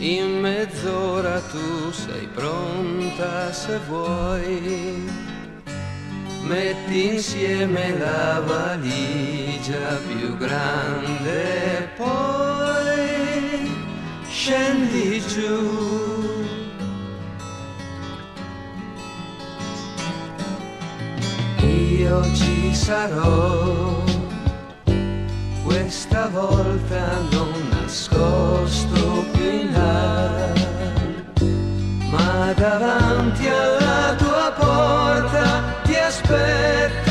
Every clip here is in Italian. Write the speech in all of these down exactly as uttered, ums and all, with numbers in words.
In mezz'ora tu sei pronta se vuoi. Metti insieme la valigia più grande, poi scendi giù. Io ci sarò, questa volta non nascosto più in là, ma davanti alla tua porta ti aspetterò.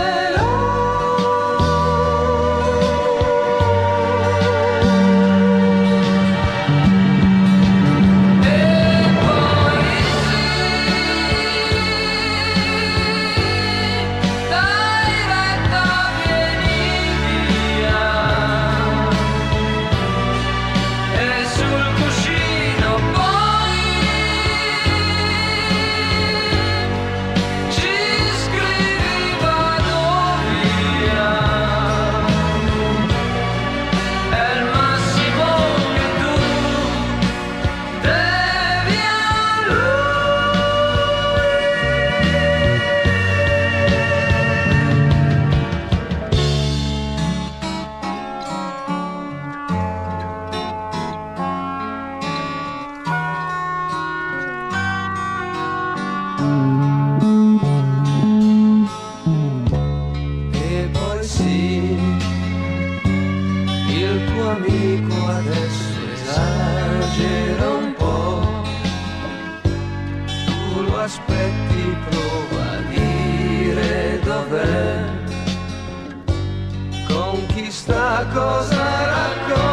E poi sì, il tuo amico adesso esagera un po', tu lo aspetti, prova a dire dov'è, con chi sta, cosa racconta.